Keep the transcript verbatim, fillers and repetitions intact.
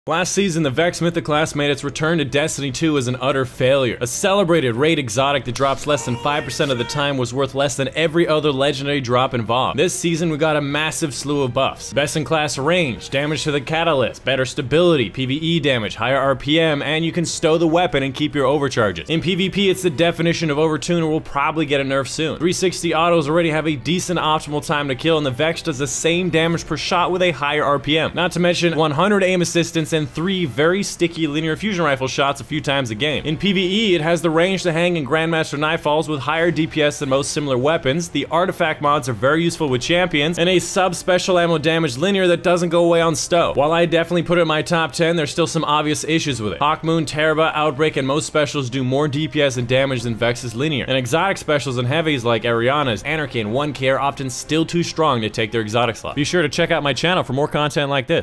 Last season, the Vex Mythoclast made its return to Destiny two as an utter failure. A celebrated raid exotic that drops less than five percent of the time was worth less than every other legendary drop involved. This season, we got a massive slew of buffs. Best-in-class range, damage to the catalyst, better stability, PvE damage, higher R P M, and you can stow the weapon and keep your overcharges. In PvP, it's the definition of overtune and will probably get a nerf soon. three sixty autos already have a decent optimal time to kill, and the Vex does the same damage per shot with a higher R P M. Not to mention one hundred aim assistance and three very sticky linear fusion rifle shots a few times a game. In PvE, it has the range to hang in Grandmaster Nightfalls with higher D P S than most similar weapons, the artifact mods are very useful with champions, and a sub-special ammo damage linear that doesn't go away on stow. While I definitely put it in my top ten, there's still some obvious issues with it. Hawkmoon, Teraba, Outbreak, and most specials do more D P S and damage than Vex's linear, and exotic specials and heavies like Ariana's, Anarchy, and one K are often still too strong to take their exotic slot. Be sure to check out my channel for more content like this.